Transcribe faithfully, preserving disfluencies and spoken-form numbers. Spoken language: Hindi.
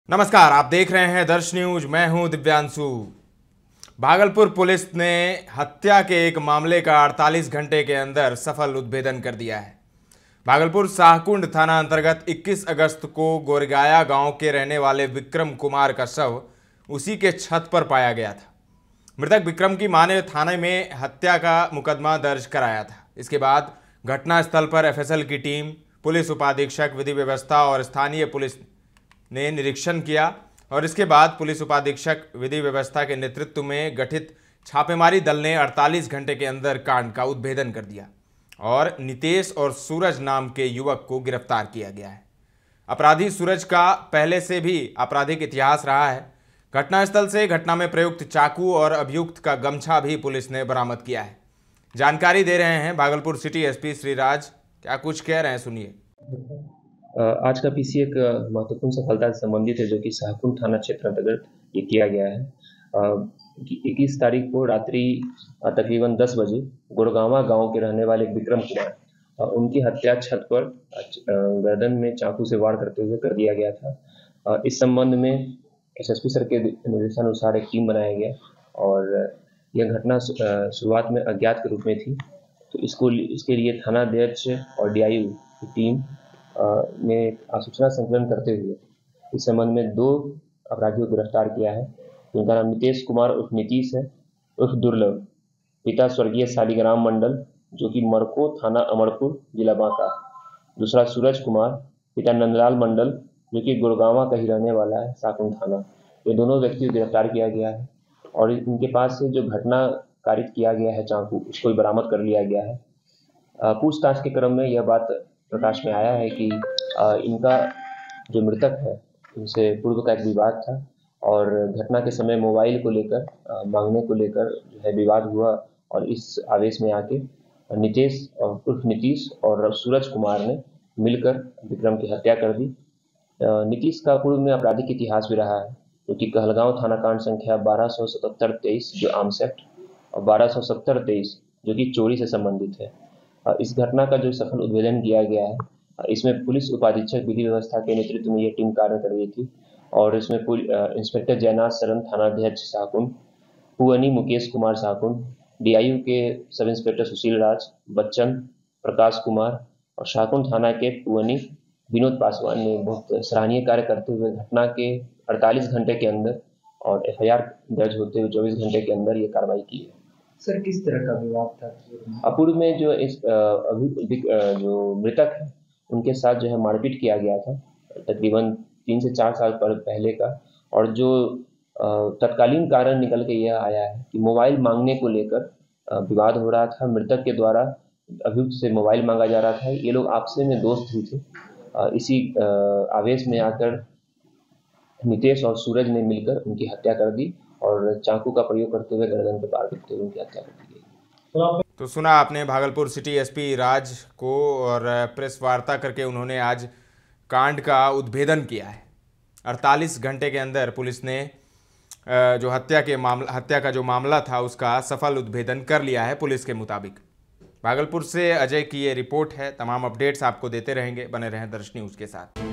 नमस्कार, आप देख रहे हैं दर्श न्यूज। मैं हूं दिव्यांशु। भागलपुर पुलिस ने हत्या के एक मामले का अड़तालीस घंटे के अंदर सफल उद्भेदन कर दिया है। भागलपुर शाहकुंड थाना अंतर्गत इक्कीस अगस्त को गोरगाया गांव के रहने वाले विक्रम कुमार का शव उसी के छत पर पाया गया था। मृतक विक्रम की मां ने थाने में हत्या का मुकदमा दर्ज कराया था। इसके बाद घटनास्थल पर एफएसएल की टीम, पुलिस उपाधीक्षक विधि व्यवस्था और स्थानीय पुलिस ने निरीक्षण किया और इसके बाद पुलिस उपाधीक्षक विधि व्यवस्था के नेतृत्व में गठित छापेमारी दल ने अड़तालीस घंटे के अंदर कांड का उद्भेदन कर दिया और नितेश और सूरज नाम के युवक को गिरफ्तार किया गया है। अपराधी सूरज का पहले से भी आपराधिक इतिहास रहा है। घटनास्थल से घटना में प्रयुक्त चाकू और अभियुक्त का गमछा भी पुलिस ने बरामद किया है। जानकारी दे रहे हैं भागलपुर सिटी एसपी श्रीराज। क्या कुछ कह रहे हैं, सुनिए। आज का पीसी एक महत्वपूर्ण सफलता से संबंधित है, जो कि शाहकुंड थाना क्षेत्र अंतर्गत ये किया गया है। इक्कीस तारीख को रात्रि तकरीबन दस बजे गुड़गावा गांव के रहने वाले विक्रम कुमार, उनकी हत्या छत पर गर्दन में चाकू से वार करते हुए कर दिया गया था। इस संबंध में एसएसपी सर के निर्देशानुसार एक टीम बनाया गया और यह घटना शुरुआत में अज्ञात के रूप में थी, तो इसको इसके लिए थाना अध्यक्ष और डीआईयू की टीम ने सूचना संकलन करते हुए इस संबंध में दो अपराधियों को गिरफ्तार किया है। जिनका नाम नितेश कुमार उर्फ नीतीश है, उर्फ दुर्लभ, पिता स्वर्गीय शालिग्राम मंडल, जो कि मरको थाना अमरपुर जिला बांका। दूसरा सूरज कुमार, पिता नंदलाल मंडल, जो कि गुड़गावा का ही रहने वाला है, शाहकुंड थाना। ये दोनों व्यक्ति को गिरफ्तार किया गया है और इनके पास से जो घटना कारित किया गया है चाकू, उसको बरामद कर लिया गया है। पूछताछ के क्रम में यह बात प्रकाश में आया है कि इनका जो मृतक है, उनसे पूर्व का एक विवाद था और घटना के समय मोबाइल को लेकर मांगने को लेकर जो है विवाद हुआ और इस आवेश में आके नितेश और उर्फ नीतीश और सूरज कुमार ने मिलकर विक्रम की हत्या कर दी। नीतीश का पूर्व में आपराधिक इतिहास भी रहा है, क्योंकि तो कहलगांव थाना कांड संख्या बारह सौ सतहत्तर तेईस जो आर्म्स एक्ट और बारह सौ सत्तर तेईस जो कि चोरी से संबंधित है। इस घटना का जो सफल उद्भेदन किया गया है, इसमें पुलिस उपाधीक्षक विधि व्यवस्था के नेतृत्व में यह टीम कार्य कर रही थी और इसमें इंस्पेक्टर जयनाथ शरण थानाध्यक्ष शाहकुंड, पुअनी मुकेश कुमार शाहकुंड, डीआईयू के सब इंस्पेक्टर सुशील राज, बच्चन, प्रकाश कुमार और शाहकुंड थाना के पुअनी विनोद पासवान ने बहुत सराहनीय कार्य करते हुए घटना के अड़तालीस घंटे के अंदर और एफ आई आर दर्ज होते हुए चौबीस घंटे के अंदर ये कार्रवाई की है। सर, किस तरह का विवाद था? पूर्व में जो इस अभी जो मृतक है, उनके साथ जो है मारपीट किया गया था तकरीबन तीन से चार साल पर पहले का, और जो तत्कालीन कारण निकल के यह आया है कि मोबाइल मांगने को लेकर विवाद हो रहा था। मृतक के द्वारा अभियुक्त से मोबाइल मांगा जा रहा था। ये लोग आपस में दोस्त ही थे। इसी आवेश में आकर नितेश और सूरज ने मिलकर उनकी हत्या कर दी और चाकू का प्रयोग करते हुए गर्दन पर वार करते हुए उनकी हत्या कर दी गई। तो सुना आपने भागलपुर सिटी एसपी राज को, और प्रेस वार्ता करके उन्होंने आज कांड का उद्भेदन किया है। अड़तालीस घंटे के अंदर पुलिस ने जो हत्या के मामला हत्या का जो मामला था उसका सफल उद्भेदन कर लिया है पुलिस के मुताबिक। भागलपुर से अजय की ये रिपोर्ट है। तमाम अपडेट्स आपको देते रहेंगे, बने रहें दर्श न्यूज़ के साथ।